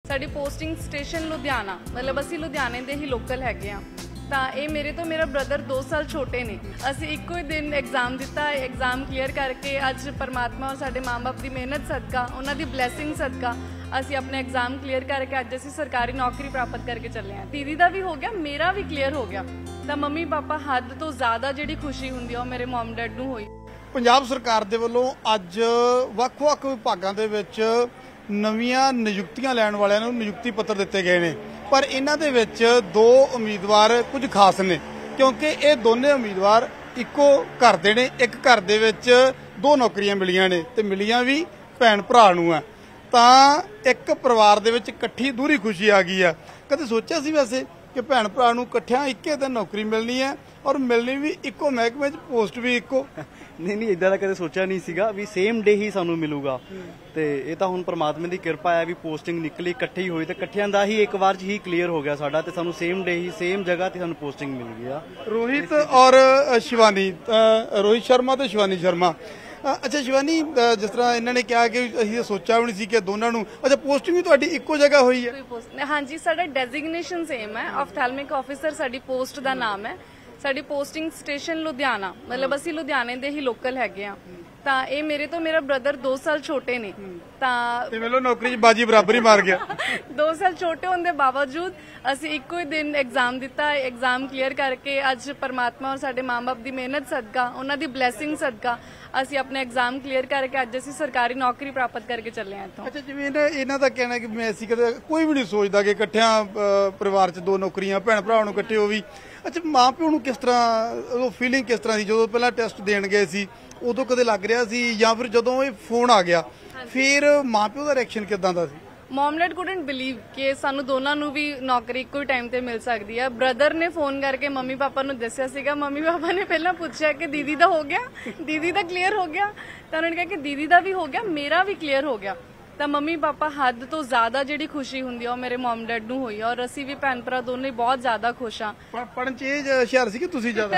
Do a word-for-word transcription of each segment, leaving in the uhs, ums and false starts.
ਸਾਡੀ posting station Ludhiana, ਮਤਲਬ ਅਸੀਂ ਲੁਧਿਆਣੇ ਦੇ ਹੀ ਲੋਕਲ ਹੈਗੇ ਆ। ਤਾਂ ਇਹ ਮੇਰੇ ਤੋਂ ਮੇਰਾ ਬ੍ਰਦਰ ਦੋ ਸਾਲ ਛੋਟੇ ਨੇ। ਅਸੀਂ ਇੱਕੋ ਹੀ ਦਿਨ ਐਗਜ਼ਾਮ ਦਿੱਤਾ, ਐਗਜ਼ਾਮ ਕਲੀਅਰ ਕਰਕੇ ਅੱਜ ਪਰਮਾਤਮਾ ਔਰ ਸਾਡੇ ਮਾਂ-ਬਾਪ ਦੀ ਮਿਹਨਤ ਸਦਕਾ, ਉਹਨਾਂ ਦੀ ਬਲੇਸਿੰਗ ਸਦਕਾ ਅਸੀਂ ਆਪਣਾ ਐਗਜ਼ਾਮ ਕਲੀਅਰ ਕਰਕੇ ਅੱਜ ਅਸੀਂ ਸਰਕਾਰੀ ਨੌਕਰੀ ਪ੍ਰਾਪਤ ਕਰਕੇ ਚੱਲੇ ਹਾਂ। ਦੀਦੀ ਦਾ ਵੀ ਹੋ ਗਿਆ, ਮੇਰਾ ਵੀ ਕਲੀਅਰ ਹੋ ਗਿਆ। ਤਾਂ ਮੰਮੀ ਪਾਪਾ ਹੱਦ ਤੋਂ ਜ਼ਿਆਦਾ ਜਿਹੜੀ ਖੁਸ਼ੀ ਹੁੰਦੀ ਆ ਉਹ ਮੇਰੇ ਮਮ ਡੈਡ ਨੂੰ ਹੋਈ। ਪੰਜਾਬ ਸਰਕਾਰ ਦੇ ਵੱਲੋਂ ਅੱਜ ਵੱਖ-ਵੱਖ ਵਿਭਾਗਾਂ ਦੇ ਵਿੱਚ ਨਵੀਆਂ ਨਿਯੁਕਤੀਆਂ ਲੈਣ ਵਾਲਿਆਂ ਨੂੰ ਨਿਯੁਕਤੀ ਪੱਤਰ ਦਿੱਤੇ ਗਏ ਨੇ, ਪਰ ਇਹਨਾਂ ਦੇ ਵਿੱਚ ਦੋ ਉਮੀਦਵਾਰ ਕੁਝ ਖਾਸ ਨੇ, ਕਿਉਂਕਿ ਇਹ ਦੋਨੇ ਉਮੀਦਵਾਰ ਇੱਕੋ ਘਰ ਦੇ ਨੇ। ਇੱਕ ਘਰ ਦੇ ਵਿੱਚ ਦੋ ਨੌਕਰੀਆਂ ਮਿਲੀਆਂ ਨੇ ਤੇ ਮਿਲੀਆਂ ਵੀ ਭੈਣ ਭਰਾ ਨੂੰ ਆ। ਤਾਂ ਇੱਕ ਪਰਿਵਾਰ ਦੇ ਵਿੱਚ ਇਕੱਠੀ ਦੂਰੀ ਖੁਸ਼ੀ ਆ ਗਈ ਆ। ਕਦੇ ਸੋਚਿਆ ਸੀ ਵੈਸੇ ਕਿ ਭੈਣ ਭਰਾ ਨੂੰ ਇਕੱਠਿਆਂ ਇੱਕੇ ਦਿਨ ਨੌਕਰੀ ਮਿਲਣੀ ਹੈ ਔਰ ਮਿਲਣੀ ਵੀ ਇੱਕੋ ਮਹਿਕਮੇ 'ਚ, ਪੋਸਟ ਵੀ ਇੱਕੋ? ਨਹੀਂ ਨਹੀਂ ਇਦਾਂ ਦਾ ਕਦੇ ਸੋਚਿਆ ਨਹੀਂ ਸੀਗਾ ਵੀ ਸੇਮ ਡੇ ਹੀ ਸਾਨੂੰ ਮਿਲੂਗਾ। ਤੇ ਇਹ ਤਾਂ ਹੁਣ ਪਰਮਾਤਮਾ ਦੀ ਕਿਰਪਾ ਹੈ ਵੀ ਪੋਸਟਿੰਗ ਨਿਕਲੀ, ਇਕੱਠੀ ਹੋਈ ਤੇ ਇਕੱਠਿਆਂ ਦਾ ਹੀ ਇੱਕ ਵਾਰ 'ਚ ਹੀ ਕਲੀਅਰ ਹੋ ਗਿਆ ਸਾਡਾ, ਤੇ ਸਾਨੂੰ ਸੇਮ ਡੇ ਹੀ ਸੇਮ ਜਗ੍ਹਾ ਤੇ ਸਾਨੂੰ ਪੋਸਟਿੰਗ ਮਿਲ ਗਈ ਆ। ਰੋਹਿਤ ਔਰ ਸ਼ਿਵਾਨੀ, ਰੋਹਿਤ ਸ਼ਰਮਾ ਤੇ ਸ਼ਿਵਾਨੀ ਸ਼ਰਮਾ। ਅੱਛਾ ਸ਼ਿਵਾਨੀ, ਜਿਸ ਤਰ੍ਹਾਂ ਇਹਨਾਂ ਨੇ ਕਿਹਾ ਕਿ ਅਸੀਂ ਸੋਚਿਆ ਵੀ ਨਹੀਂ ਸੀ ਕਿ ਦੋਨਾਂ ਨੂੰ, ਅੱਛਾ ਪੋਸਟਿੰਗ ਵੀ ਤੁਹਾਡੀ ਇੱਕੋ ਜਗ੍ਹਾ ਹੋਈ ਹੈ? ਹਾਂਜੀ, ਸਾਡਾ ਡੈਜ਼ਿਗਨੇਸ਼ਨ ਸੇਮ ਹੈ, ਆਪਥੈਲਮਿਕ ਆਫਿਸਰ ਸਾਡੀ ਪੋਸਟ ਦਾ ਨਾਮ ਹੈ। ਸਾਡੀ ਪੋਸਟਿੰਗ ਸਟੇਸ਼ਨ ਲੁਧਿਆਣਾ, ਮਤਲਬ ਅਸੀਂ ਲੁਧਿਆਣੇ ਦੇ ਹੀ ਲੋਕਲ ਹੈਗੇ ਆ। ਤਾਂ ਇਹ ਮੇਰੇ ਤੋਂ ਮੇਰਾ ਬ੍ਰਦਰ ਦੋ ਸਾਲ ਛੋਟੇ ਨੇ। ਤਾਂ ਤੇ ਮੈਨੂੰ ਨੌਕਰੀ 'ਚ ਬਾਜੀ ਬਰਾਬਰ ਹੀ ਮਾਰ ਗਿਆ। ਦੋ ਸਾਲ ਛੋਟੇ ਹੋਣ ਦੇ ਬਾਵਜੂਦ ਅਸੀਂ ਇੱਕੋ ਹੀ ਦਿਨ ਐਗਜ਼ਾਮ ਦਿੱਤਾ, ਐਗਜ਼ਾਮ ਕਲੀਅਰ ਕਰਕੇ ਅੱਜ ਪਰਮਾਤਮਾ ਔਰ ਸਾਡੇ ਮਾਂ-ਬਾਪ ਦੀ ਮਿਹਨਤ ਸਦਕਾ, ਉਹਨਾਂ ਦੀ ਬਲੇਸਿੰਗ ਸਦਕਾ ਅਸੀਂ ਆਪਣਾ ਐਗਜ਼ਾਮ ਕਲੀਅਰ ਕਰਕੇ ਅੱਜ ਅਸੀਂ ਸਰਕਾਰੀ ਨੌਕਰੀ ਪ੍ਰਾਪਤ ਕਰਕੇ ਚੱਲੇ ਹਾਂ ਇੱਥੋਂ। ਅੱਛਾ, ਜਿਵੇਂ ਇਹਨਾਂ ਦਾ ਕਹਿਣਾ ਕਿ ਮੈਂ ਅਸੀਂ ਕਦੇ ਕੋਈ ਵੀ ਨਹੀਂ ਸੋਚਦਾ ਕਿ ਇਕੱਠਿਆਂ ਪਰਿਵਾਰ 'ਚ ਦੋ ਨੌਕਰੀਆਂ, ਭੈਣ ਭਰਾ ਨੂੰ ਇਕੱਠੇ ਹੋ ਵੀ। ਅੱਛਾ, ਮਾਂ ਪਿਓ ਨੂੰ ਕਿਸ ਤਰ੍ਹਾਂ, ਉਹ ਫੀਲਿੰਗ ਕਿਸ ਤਰ੍ਹਾਂ ਸੀ ਜਦੋਂ ਪਹਿਲਾਂ ਟੈਸਟ ਦੇਣ ਗਏ ਸੀ? ਉਦੋਂ ਕਦੇ ਲੱਗ ਰਿਹਾ ਸੀ, ਜਾਂ ਫਿਰ ਜਦੋਂ ਇਹ ਫੋਨ ਆ ਗਿਆ ਫਿਰ ਮਾਂ ਪਿਓ ਦਾ ਰਿਐਕਸ਼ਨ ਕਿਦਾਂ ਦਾ ਸੀ? ਮਮ ਡੈਡ ਕੁਡਨਟ ਬਿਲੀਵ ਕਿ ਸਾਨੂੰ ਦੋਨਾਂ ਨੂੰ ਵੀ ਨੌਕਰੀ ਇੱਕੋ ਹੀ ਟਾਈਮ ਤੇ ਮਿਲ ਸਕਦੀ ਹੈ। ਬ੍ਰਦਰ ਨੇ ਫੋਨ ਕਰਕੇ ਮੰਮੀ ਪਾਪਾ ਨੂੰ ਦੱਸਿਆ ਸੀਗਾ। ਮੰਮੀ ਪਾਪਾ ਨੇ ਪਹਿਲਾਂ ਪੁੱਛਿਆ ਕਿ ਦੀਦੀ ਦਾ ਹੋ ਗਿਆ, ਦੀਦੀ ਦਾ ਕਲੀਅਰ ਹੋ ਗਿਆ। ਤਾਂ ਉਹਨਾਂ ਨੇ ਕਿਹਾ ਕਿ ਦੀਦੀ ਦਾ ਵੀ ਹੋ ਗਿਆ, ਮੇਰਾ ਵੀ ਕਲੀਅਰ ਹੋ ਗਿਆ। ਤਾਂ ਮੰਮੀ ਪਾਪਾ ਹੱਦ ਤੋਂ ਜ਼ਿਆਦਾ ਜਿਹੜੀ ਖੁਸ਼ੀ ਹੁੰਦੀ ਆ ਉਹ ਮੇਰੇ ਮਮ ਡੈਡ ਨੂੰ ਹੋਈ, ਔਰ ਅਸੀਂ ਵੀ ਭੈਣ ਭਰਾ ਦੋਨੇ ਬਹੁਤ ਜ਼ਿਆਦਾ ਖੁਸ਼ ਆ। ਪੜਨ 'ਚ ਇਹ ਹੁਸ਼ਿਆਰ ਸੀ ਕਿ ਤੁਸੀਂ ਜ਼ਿਆਦਾ?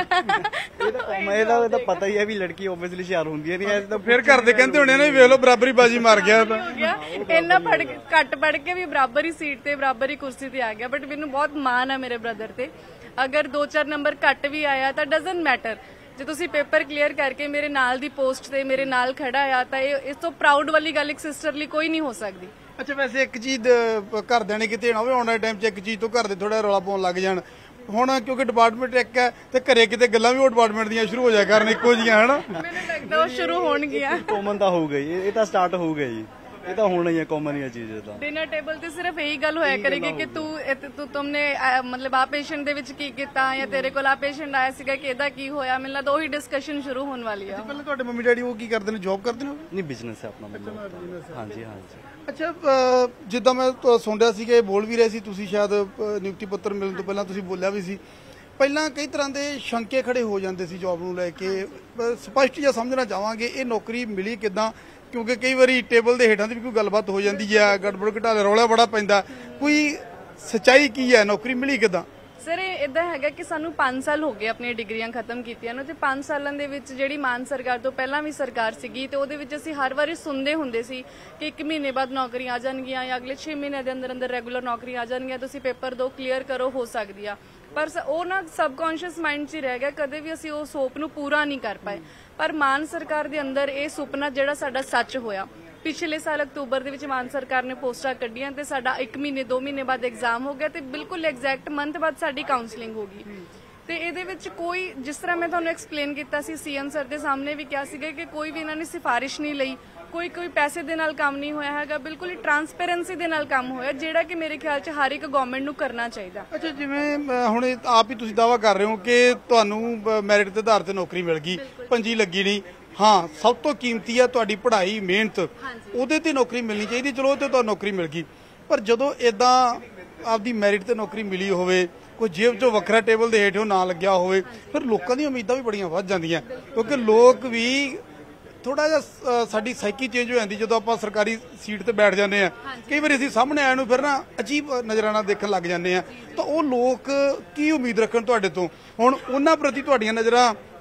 ਇਹਦਾ ਤਾਂ ਪਤਾ ਹੀ ਹੈ ਵੀ ਲੜਕੀ ਓਬਵੀਅਸਲੀ ਹੁਸ਼ਿਆਰ ਹੁੰਦੀ ਹੈ, ਨਹੀਂ ਫਿਰ ਘਰ ਦੇ ਕਹਿੰਦੇ ਹੋਣੇ ਨੇ ਵੇਖ ਲਓ ਬਰਾਬਰੀ ਬਾਜੀ ਮਾਰ ਗਿਆ। ਇੰਨਾ ਪੜ ਘੱਟ ਪੜ ਕੇ ਵੀ ਬਰਾਬਰ ਹੀ ਸੀਟ ਤੇ, ਬਰਾਬਰ ਹੀ ਕੁਰਸੀ ਤੇ ਆ ਗਿਆ। ਬਟ ਮੈਨੂੰ ਬਹੁਤ ਮਾਣ ਆ ਮੇਰੇ ਬ੍ਰਦਰ ਤੇ। ਅਗਰ ਦੋ ਚਾਰ ਨੰਬਰ ਘੱਟ ਵੀ ਆਇਆ ਤਾਂ ਡਜ਼ਨਟ ਮੈਟਰ, ਜੇ ਤੁਸੀਂ ਪੇਪਰ ਕਲੀਅਰ ਕਰਕੇ ਮੇਰੇ ਨਾਲ ਦੀ ਪੋਸਟ ਤੇ ਮੇਰੇ ਨਾਲ ਖੜਾ ਆ ਤਾਂ ਇਹ ਇਸ ਤੋਂ ਪ੍ਰਾਊਡ ਵਾਲੀ ਗੱਲ ਇੱਕ ਸਿਸਟਰ ਲਈ ਕੋਈ ਨਹੀਂ ਹੋ ਸਕਦੀ। ਅੱਛਾ, ਵੈਸੇ ਇੱਕ ਚੀਜ਼ ਘਰਦਿਆਂ ਨੇ ਕਿਤੇ ਨਾ ਹੋਵੇ, ਆਉਣ ਵਾਲੇ ਟਾਈਮ 'ਚ ਇੱਕ ਚੀਜ਼ ਤੋਂ ਘਰ ਦੇ ਥੋੜਾ ਰੌਲਾ ਪਾਉਣ ਲੱਗ ਜਾਣ। ਹੁਣ ਕਿਉਂਕਿ ਡਿਪਾਰਟਮੈਂਟ ਇੱਕ ਹੈ ਤੇ ਘਰੇ ਕਿਤੇ ਗੱਲਾਂ ਵੀ ਉਹ ਡਿਪਾਰਟਮੈਂਟ ਦੀਆਂ ਸ਼ੁਰੂ ਹੋ ਜਾਇਆ ਕਰਨ ਇੱਕੋ ਜਿਹੀਆਂ, ਹਨਾ? ਮੈਨੂੰ ਲੱਗਦਾ ਉਹ ਸ਼ੁਰੂ ਹੋਣਗੀਆਂ। ਕਾਮਨ ਤਾਂ ਹੋਊਗਾ ਹੀ, ਇਹ ਤਾਂ ਸਟਾਰਟ ਹੋਊਗਾ ਜੀ, ਇਹ ਤਾਂ ਹੋਣਾ ਹੀ ਹੈ, ਕਾਮਨ ਹੀ ਹੈ ਚੀਜ਼। ਤਾਂ ਡਿਨਰ ਟੇਬਲ ਤੇ ਸਿਰਫ ਇਹੀ ਗੱਲ ਹੋਇਆ ਕਰੇਗੀ ਕਿ ਤੂੰ ਤੂੰ ਤੁਮਨੇ ਮਤਲਬ ਆ ਪੇਸ਼ੈਂਟ ਦੇ ਵਿੱਚ ਕੀ ਕੀਤਾ, ਜਾਂ ਤੇਰੇ ਕੋਲ ਆ ਪੇਸ਼ੈਂਟ ਆਇਆ ਸੀਗਾ ਕਿ ਇਹਦਾ ਕੀ ਹੋਇਆ। ਮੈਨੂੰ ਲੱਗਦਾ ਉਹੀ ਡਿਸਕਸ਼ਨ ਸ਼ੁਰੂ ਹੋਣ ਵਾਲੀ ਆ। ਪਹਿਲਾਂ ਤੁਹਾਡੇ ਮੰਮੀ ਡੈਡੀ ਉਹ ਕੀ ਕਰਦੇ ਨੇ, ਜੌਬ ਕਰਦੇ ਨੇ? ਨਹੀਂ, ਬਿਜ਼ਨਸ ਹੈ ਆਪਣਾ ਮਤਲਬ। ਹਾਂਜੀ ਹਾਂਜੀ। ਅੱਛਾ, ਜਿੱਦਾਂ ਮੈਂ ਸੁਣਿਆ ਸੀ ਕਿ ਬੋਲ ਵੀ ਰਹੇ ਸੀ ਤੁਸੀਂ, ਸ਼ਾਇਦ ਨਿਯੁਕਤੀ ਪੱਤਰ ਮਿਲਣ ਤੋਂ ਪਹਿਲਾਂ ਤੁਸੀਂ ਬੋਲਿਆ ਵੀ ਸੀ, ਪਹਿਲਾਂ ਕਈ ਤਰ੍ਹਾਂ ਦੇ ਸ਼ੰਕੇ ਖੜੇ ਹੋ ਜਾਂਦੇ ਸੀ ਜੌਬ ਨੂੰ ਲੈ ਕੇ। ਸਪਸ਼ਟ ਜਿਹਾ ਸਮਝਣਾ ਚਾਹਾਂਗੇ ਇਹ ਨੌਕਰੀ ਮਿਲੀ ਕਿੱਦਾਂ, ਕਿਉਂਕਿ ਕਈ ਵਾਰੀ ਟੇਬਲ ਦੇ ਹੇਠਾਂ ਦੀ ਵੀ ਕੋਈ ਗੱਲਬਾਤ ਹੋ ਜਾਂਦੀ ਹੈ, ਗੜਬੜ ਘਟਾਲੇ ਰੌਲਾ ਬੜਾ ਪੈਂਦਾ। ਕੋਈ ਸੱਚਾਈ ਕੀ ਹੈ, ਨੌਕਰੀ ਮਿਲੀ ਕਿੱਦਾਂ? ਸਰ ਇਹ ਇਦਾਂ ਹੈਗਾ ਕਿ ਸਾਨੂੰ ਪੰਜ ਸਾਲ ਹੋ ਗਏ ਆਪਣੀਆਂ ਡਿਗਰੀਆਂ ਖਤਮ ਕੀਤੀਆਂ ਨੂੰ, ਤੇ ਪੰਜ ਸਾਲਾਂ ਦੇ ਵਿੱਚ ਜਿਹੜੀ ਮਾਨ ਸਰਕਾਰ ਤੋਂ ਪਹਿਲਾਂ ਵੀ ਸਰਕਾਰ ਸੀਗੀ ਤੇ ਉਹਦੇ ਵਿੱਚ ਅਸੀਂ ਹਰ ਵਾਰੀ ਸੁਣਦੇ ਹੁੰਦੇ ਸੀ ਕਿ ਇੱਕ ਮਹੀਨੇ ਬਾਅਦ ਨੌਕਰੀ ਆ ਜਾਣਗੀਆਂ ਜਾਂ ਅਗਲੇ ਛੇ ਮਹੀਨੇ ਦੇ ਅੰਦਰ ਅੰਦਰ ਰੈਗੂਲਰ ਨੌਕਰੀ ਆ ਜਾਣਗੀਆਂ, ਤੁਸੀਂ ਪੇਪਰ ਦਿਓ, ਕਲੀਅਰ ਕਰੋ, ਹੋ ਸਕਦੀ ਆ। ਪਰ ਉਹ ਨਾ ਸਬਕੌਂਸ਼ੀਅਸ ਮਾਈਂਡ 'ਚ ਹੀ ਰਹਿ ਗਿਆ, ਕਦੇ ਵੀ ਅਸੀਂ ਉਸ ਹੋਪ ਨੂੰ ਪੂਰਾ ਨਹੀਂ ਕਰ ਪਾਏ। ਪਰ ਮਾਨ ਸਰਕਾਰ ਦੇ ਅੰਦਰ ਇਹ ਸੁਪਨਾ ਜਿਹੜਾ ਸਾਡਾ ਸੱਚ ਹੋਇਆ। ਪਿਛਲੇ ਸਾਲ ਅਕਤੂਬਰ ਦੇ ਵਿੱਚ ਮਾਨ ਸਰਕਾਰ ਨੇ ਪੋਸਟਾਂ ਕੱਢੀਆਂ ਤੇ ਸਾਡਾ ਇੱਕ ਮਹੀਨੇ ਦੋ ਮਹੀਨੇ ਬਾਅਦ ਐਗਜ਼ਾਮ ਹੋ ਗਿਆ ਤੇ ਬਿਲਕੁਲ ਐਗਜ਼ੈਕਟ ਮੰਥ ਬਾਅਦ ਸਾਡੀ ਕਾਉਂਸਲਿੰਗ ਹੋ ਗਈ। ਤੇ ਇਹਦੇ ਵਿੱਚ ਕੋਈ, ਜਿਸ ਤਰ੍ਹਾਂ ਮੈਂ ਤੁਹਾਨੂੰ ਐਕਸਪਲੇਨ ਕੀਤਾ ਸੀ, ਸੀਐਮ ਸਰ ਦੇ ਸਾਹਮਣੇ ਵੀ ਕਿਹਾ ਸੀਗਾ ਕਿ ਕੋਈ ਵੀ ਇਹਨਾਂ ਨੇ ਸਿਫਾਰਿਸ਼ ਨਹੀਂ ਲਈ, ਕੋਈ ਕੋਈ ਪੈਸੇ ਦੇ ਨਾਲ ਕੰਮ ਨਹੀਂ ਹੋਇਆ ਹੈਗਾ, ਬਿਲਕੁਲ ਹੀ ਟਰਾਂਸਪੇਰੈਂਸੀ ਦੇ ਨਾਲ ਕੰਮ ਹੋਇਆ, ਜਿਹੜਾ ਕਿ ਮੇਰੇ ਖਿਆਲ 'ਚ ਹਰ ਇੱਕ ਗਵਰਨਮੈਂਟ ਨੂੰ ਕਰਨਾ ਚਾਹੀਦਾ। ਅੱਛਾ, ਜਿਵੇਂ ਹੁਣ ਆਪ ਹੀ ਤੁਸੀਂ ਦਾਅਵਾ ਕਰ ਰਹੇ ਹੋ ਕਿ ਤੁਹਾਨੂੰ ਮੈਰਿਟ ਦੇ ਆਧਾਰ ਤੇ ਨੌਕਰੀ ਮਿਲ ਗਈ, ਪੰਜੀ ਲੱਗੀ ਨਹੀਂ। ਹਾਂ, ਸਭ ਤੋਂ ਕੀਮਤੀ ਹੈ ਤੁਹਾਡੀ ਪੜ੍ਹਾਈ, ਮਿਹਨਤ, ਉਹਦੇ ਤੇ ਨੌਕਰੀ ਮਿਲਣੀ ਚਾਹੀਦੀ। ਚਲੋ ਤੇ ਤੁਹਾਨੂੰ ਨੌਕਰੀ ਮਿਲ ਗਈ, ਪਰ ਜਦੋਂ ਇਦਾਂ ਆਪਦੀ ਮੈਰਿਟ ਤੇ ਨੌਕਰੀ ਮਿਲੀ ਹੋਵੇ, ਕੋਈ ਜੇਬ 'ਚੋਂ ਵੱਖਰਾ ਟੇਬਲ ਦੇ ਹੇਠੋਂ ਨਾ ਲੱਗਿਆ ਹੋਵੇ, ਫਿਰ ਲੋਕਾਂ ਦੀਆਂ ਉਮੀਦਾਂ ਵੀ ਬੜੀਆਂ ਵੱਧ ਜਾਂਦੀਆਂ, ਕਿਉਂਕਿ ਲੋਕ ਵੀ ਥੋੜਾ ਜਿਹਾ ਸਾਡੀ ਸਾਈਕੀ ਚੇਂਜ ਹੋ ਜਾਂਦੀ ਜਦੋਂ ਆਪਾਂ ਸਰਕਾਰੀ ਸੀਟ ਤੇ ਬੈਠ ਜਾਂਦੇ ਆ। ਕਈ ਵਾਰੀ ਅਸੀਂ ਸਾਹਮਣੇ ਆਏ ਨੂੰ ਫਿਰ ਨਾ ਅਜੀਬ ਨਜ਼ਰਾਨਾ ਦੇਖਣ ਲੱਗ ਜਾਂਦੇ ਆ। ਤਾਂ ਉਹ ਲੋਕ ਕੀ ਉਮੀਦ ਰੱਖਣ ਤੁਹਾਡੇ ਤੋਂ? ਹੁਣ ਉਹਨਾਂ ਪ੍ਰਤੀ ਤੁਹਾਡੀਆਂ ਨਜ਼ਰਾਂ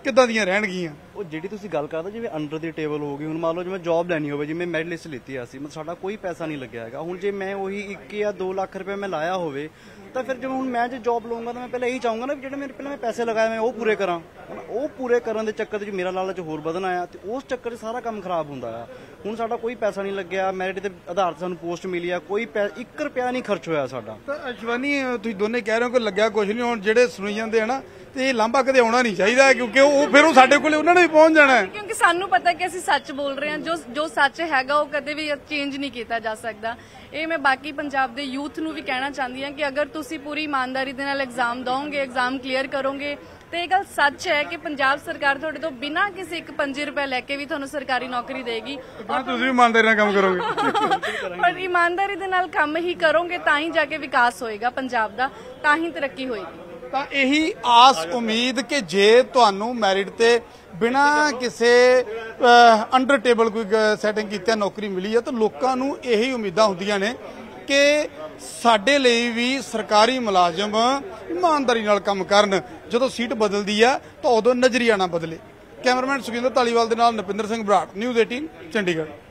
ਕਿੱਦਾਂ ਦੀਆਂ ਰਹਿਣਗੀਆਂ? ਉਹ ਜਿਹੜੀ ਤੁਸੀਂ ਗੱਲ ਕਰਦੇ ਜਿਵੇਂ ਅੰਡਰ ਦੀ ਟੇਬਲ ਹੋ ਗਈ, ਹੁਣ ਮੰਨ ਲਓ ਜਿਵੇਂ ਜੌਬ ਲੈਣੀ ਹੋਵੇ, ਜਿਵੇਂ ਮੈਰਿਟ ਲਿਸਟ ਲਿੱਤੀ ਆ ਅਸੀਂ, ਮਤਲਬ ਸਾਡਾ ਕੋਈ ਪੈਸਾ ਨਹੀਂ ਲੱਗਿਆ ਹੈਗਾ। ਹੁਣ ਜੇ ਮੈਂ ਉਹੀ ਇੱਕ ਜਾਂ ਦੋ ਲੱਖ ਰੁਪਏ ਮੈਂ ਲਾਇਆ ਹੋਵੇ ਤਾਂ ਫਿਰ ਜਿਵੇਂ ਹੁਣ ਮੈਂ ਜੇ ਜੌਬ ਲਵਾਂਗਾ ਤਾਂ ਮੈਂ ਪਹਿਲਾਂ ਇਹੀ ਚਾਹੂੰਗਾ ਨਾ ਵੀ ਜਿਹੜੇ ਮੇਰੇ ਪਹਿਲਾਂ ਮੈਂ ਪੈਸੇ ਲਗਾਏ ਮੈਂ ਉਹ ਪੂਰੇ ਕਰਾਂ। ਉਹ ਪੂਰੇ ਕਰਨ ਦੇ ਚੱਕਰ 'ਚ ਮੇਰਾ ਲਾਲਚ ਹੋਰ ਵਧਣਾ ਆ ਤੇ ਉਸ ਚੱਕਰ 'ਚ ਸਾਰਾ ਕੰਮ ਖਰਾਬ ਹੁੰਦਾ ਆ। ਹੁਣ ਸਾਡਾ ਕੋਈ ਪੈਸਾ ਨਹੀਂ ਲੱਗਿਆ, ਮੈਰਿਟ ਦੇ ਆਧਾਰ 'ਤੇ ਸਾਨੂੰ ਪੋਸਟ ਮਿਲੀ ਆ, ਕੋਈ ਇੱਕ ਰੁਪਿਆ ਨਹੀਂ ਖਰਚ ਹੋਇਆ ਸਾਡਾ। ਤਾਂ ਅਸ਼ਵਾਨੀ ਤੁਸੀਂ ਦੋਨੇ ਕਹਿ ਰਹੇ ਹੋ ਕਿ ਲੱਗਿਆ ਕੁਝ ਨਹੀਂ, ਹੁਣ ਜਿਹੜੇ ਸੁਣੀ ਜਾਂਦੇ ਆ ਨਾ ਤੇ ਇਹ ਲਾਂਭਾ ਕਦੇ ਆਉਣਾ ਨਹੀਂ ਚਾਹੀਦਾ, ਕਿਉਂਕਿ ਉਹ ਫਿਰ ਉਹ ਸਾਡੇ ਕੋਲੇ ਉਹਨਾਂ ਨੇ ਵੀ ਪਹੁੰਚ ਜਾਣਾ ਹੈ। ਕਿਉਂਕਿ ਸਾਨੂੰ ਪਤਾ ਕਿ ਅਸੀਂ ਸੱਚ ਬੋਲ ਰਹੇ ਹਾਂ, ਜੋ ਜੋ ਸੱਚ ਹੈਗਾ ਉਹ ਕਦੇ ਵੀ ਚੇਂਜ ਨਹੀਂ ਕੀਤਾ ਜਾ ਸਕਦਾ। ਇਹ ਮੈਂ ਬਾਕੀ ਪੰਜਾਬ ਦੇ ਯੂਥ ਨੂੰ ਵੀ ਕਹਿਣਾ ਚਾਹੁੰਦੀ ਹਾਂ ਕਿ ਅਗਰ ਤੁਸੀਂ ਪੂਰੀ ਇਮਾਨਦਾਰੀ ਦੇ ਨਾਲ ਐਗਜ਼ਾਮ ਦੋਗੇ, ਐਗਜ਼ਾਮ ਕਲੀਅਰ ਕਰੋਗੇ ਤੇ ਇਹ ਗੱਲ ਸੱਚ ਹੈ ਕਿ ਪੰਜਾਬ ਸਰਕਾਰ ਤੁਹਾਡੇ ਤੋਂ ਬਿਨਾਂ ਕਿਸੇ ਇੱਕ ਪੰਜੀ ਰੁਪਏ ਲੈ ਕੇ ਵੀ ਤੁਹਾਨੂੰ ਸਰਕਾਰੀ ਨੌਕਰੀ ਦੇਗੀ। ਔਰ ਤੁਸੀਂ ਇਮਾਨਦਾਰੀ ਨਾਲ ਕੰਮ ਕਰੋਗੇ ਪਰ ਇਮਾਨਦਾਰੀ ਦੇ ਨਾਲ ਕੰਮ ਹੀ ਕਰੋਗੇ ਤਾਂ ਹੀ ਜਾ ਕੇ ਵਿਕਾਸ ਹੋਏਗਾ ਪੰਜਾਬ ਦਾ, ਤਾਂ ਹੀ ਤਰੱਕੀ ਹੋਏਗੀ। ਤਾਂ ਇਹੀ ਆਸ ਉਮੀਦ ਕਿ ਜੇ ਤੁਹਾਨੂੰ ਮੈਰਿਟ ਤੇ ਬਿਨਾਂ ਕਿਸੇ ਅੰਡਰ ਟੇਬਲ ਕੋਈ ਸੈਟਿੰਗ ਕੀਤੇ ਨੌਕਰੀ ਮਿਲੀ ਹੈ ਤਾਂ ਲੋਕਾਂ ਨੂੰ ਇਹੀ ਉਮੀਦਾਂ ਹੁੰਦੀਆਂ ਨੇ ਕਿ ਸਾਡੇ ਲਈ ਵੀ ਸਰਕਾਰੀ ਮੁਲਾਜ਼ਮ ਇਮਾਨਦਾਰੀ ਨਾਲ ਕੰਮ ਕਰਨ। ਜਦੋਂ ਸੀਟ ਬਦਲਦੀ ਆ ਤਾਂ ਉਦੋਂ ਨਜ਼ਰੀਆ ਨਾ ਬਦਲੇ। ਕੈਮਰਾਮੈਨ ਸੁਖਿੰਦਰ ਧਾਲੀਵਾਲ ਦੇ ਨਾਲ ਨਪਿੰਦਰ ਸਿੰਘ ਬਰਾੜ, ਨਿਊਜ਼ ਅਠਾਰਾਂ ਚੰਡੀਗੜ੍ਹ।